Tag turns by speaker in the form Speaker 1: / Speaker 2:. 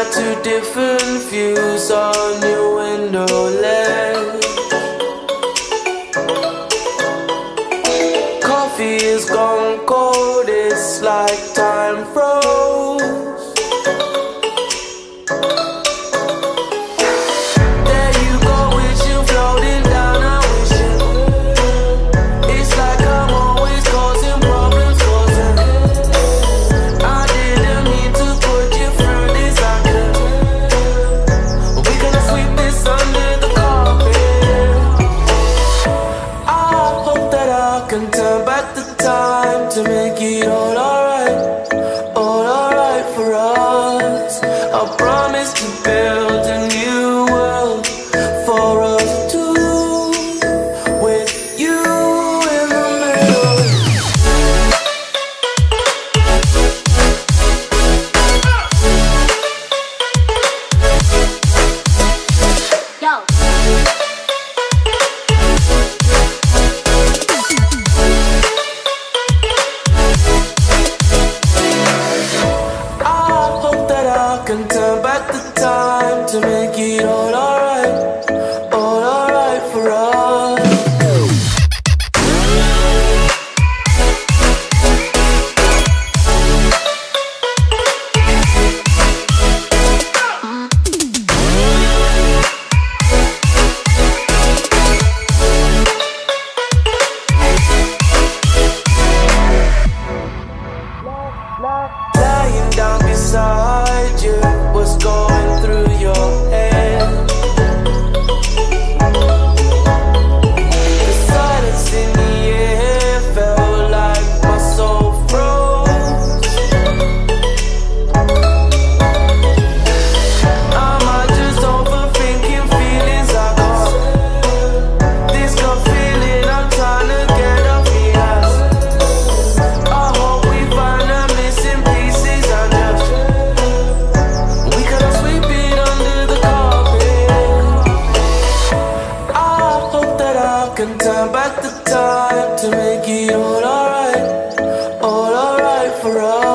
Speaker 1: at two different views on your window ledge. Coffee is gone cold, it's like time froze. There you go, wishing, floating down a wishing. It's like I'm always causing problems, causing. I didn't mean to put you through this, I could. We're gonna sweep this under the carpet. I hope that I can turn back the time to make it all alright for us. I promise to build a new world for us two, with you in the middle.
Speaker 2: Yo.
Speaker 1: I hope that I can turn back the time to make it all alright for us. Lying down beside you, what's going through your head? The silence in the air felt like my soul froze. Am I just overthinking feelings I got? This gut feeling I'm trying to get off me ass. I hope we find the missing pieces and just we gonna sweep it under the carpet. I hope that I can turn back the time to make it all alright for us.